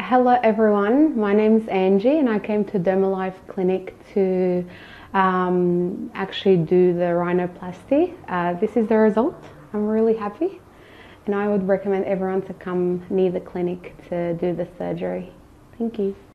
Hello everyone, my name's Enxhi and I came to Dermolife clinic to actually do the rhinoplasty. This is the result. I'm really happy and I would recommend everyone to come near the clinic to do the surgery. Thank you.